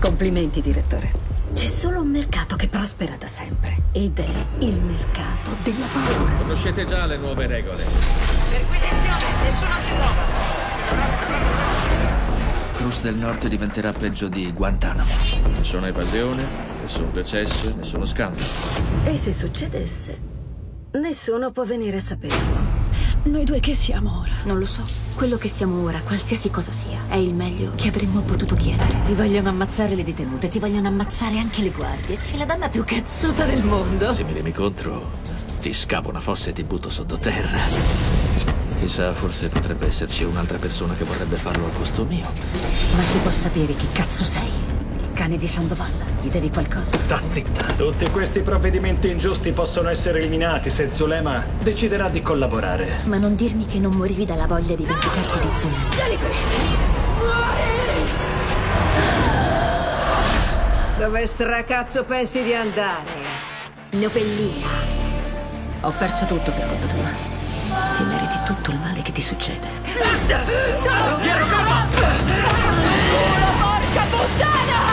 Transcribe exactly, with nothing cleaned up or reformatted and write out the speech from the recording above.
Complimenti, direttore. C'è solo un mercato che prospera da sempre, ed è il mercato della paura. Conoscete già le nuove regole. Perquisizione, nessuno si muova. Cruz del Nord diventerà peggio di Guantanamo. Nessuna evasione, nessun decesso, nessuno scandalo. E se succedesse, nessuno può venire a saperlo. Noi due che siamo ora? Non lo so. Quello che siamo ora, qualsiasi cosa sia, è il meglio che avremmo potuto chiedere. Ti vogliono ammazzare le detenute, ti vogliono ammazzare anche le guardie. Sei la donna più cazzuta del mondo. Se mi remi contro, ti scavo una fossa e ti butto sottoterra. Chissà, forse potrebbe esserci un'altra persona che vorrebbe farlo al posto mio. Ma si può sapere chi cazzo sei? Cane di Sandoval, gli devi qualcosa? Sta zitta. Tutti questi provvedimenti ingiusti possono essere eliminati se Zulema deciderà di collaborare. Ma non dirmi che non morivi dalla voglia di vendicarti di Zulema. Vieni qui! Dove stracazzo pensi di andare? Nobellina. Ho perso tutto per colpa tua. Ti meriti tutto il male che ti succede. Culo, porca puttana!